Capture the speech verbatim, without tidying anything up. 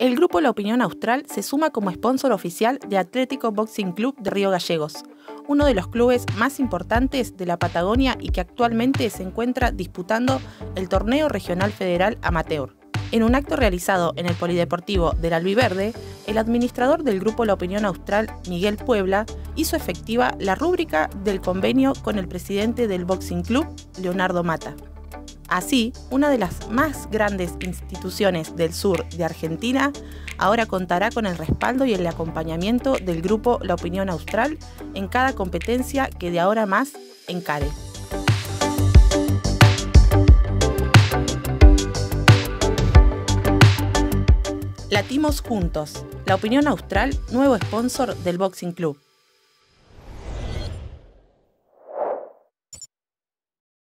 El grupo La Opinión Austral se suma como sponsor oficial de Atlético Boxing Club de Río Gallegos, uno de los clubes más importantes de la Patagonia y que actualmente se encuentra disputando el Torneo Regional Federal Amateur. En un acto realizado en el Polideportivo del Albiverde, el administrador del grupo La Opinión Austral, Miguel Puebla, hizo efectiva la rúbrica del convenio con el presidente del Boxing Club, Leonardo Mata. Así, una de las más grandes instituciones del sur de Argentina ahora contará con el respaldo y el acompañamiento del grupo La Opinión Austral en cada competencia que de ahora más encare. Latimos juntos. La Opinión Austral, nuevo sponsor del Boxing Club.